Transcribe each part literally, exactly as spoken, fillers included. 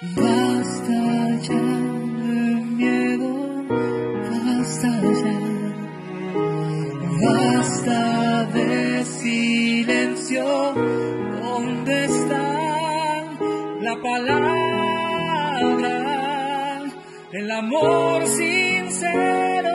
Basta ya de miedo, basta ya, basta de silencio. ¿Dónde está la palabra, el amor sincero?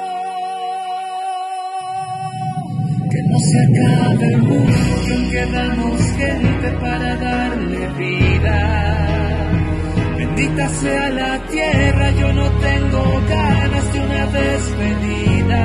Que no se acabe el mundo, que aún quedamos gente para darle vida. Bendita sea la tierra, yo no tengo ganas de una despedida.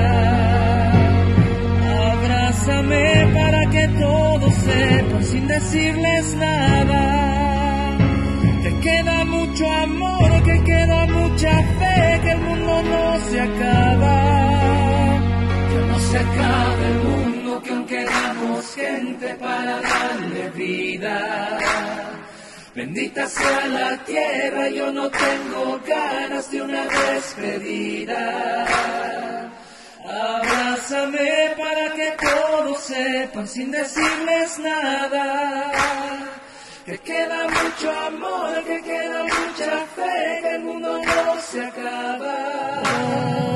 Abrázame para que todos sepan sin decirles nada. Que queda mucho amor, que queda mucha fe, que el mundo no se acaba. Que no se acabe el mundo, que aún quedamos gente para darle vida. Bendita sea la tierra, yo no tengo ganas de una despedida. Abrázame para que todos sepan sin decirles nada. Que queda mucho amor, que queda mucha fe, que el mundo no se acaba.